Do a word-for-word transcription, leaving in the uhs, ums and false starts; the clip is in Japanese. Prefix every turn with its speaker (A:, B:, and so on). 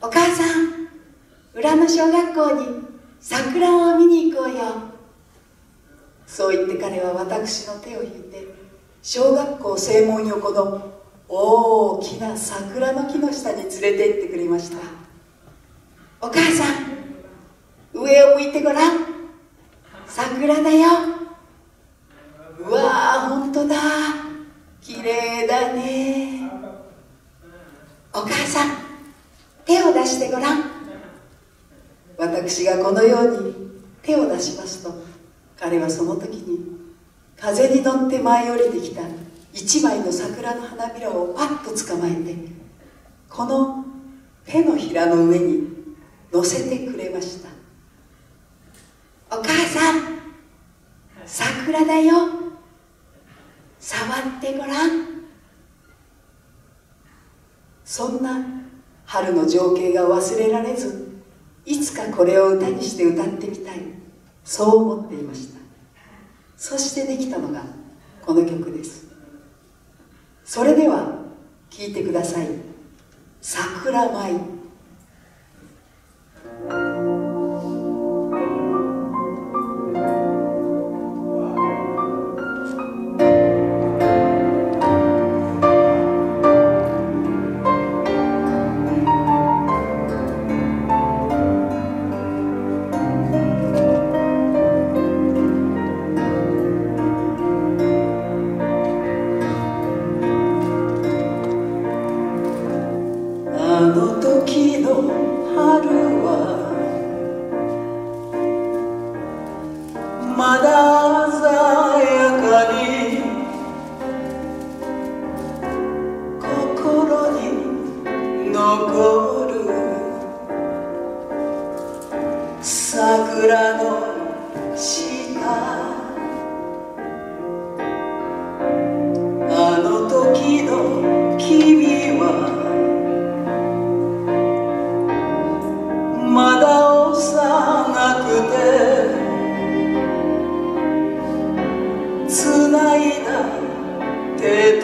A: お母さん、裏の小学校に桜を見に行こうよ。そう言って彼は私の手を引いて小学校正門横の大きな桜の木の下に連れて行ってくれました。お母さん、上を向いてごらん、桜だよ。うわー、ほんとだ、きれいだね。お母さん、手を出してごらん。私がこのように手を出しますと、彼はその時に風に乗って舞い降りてきた一枚の桜の花びらをパッと捕まえて、この手のひらの上に乗せてくれました。お母さん、桜だよ、触ってごらん。そんな春の情景が忘れられず、いつかこれを歌にして歌ってみたい、そう思っていました。そしてできたのがこの曲です。それでは聴いてください。桜舞。あの時の春はまだ鮮やかに心に残る。桜の下、あの時の君はまだ幼くて、つないだ手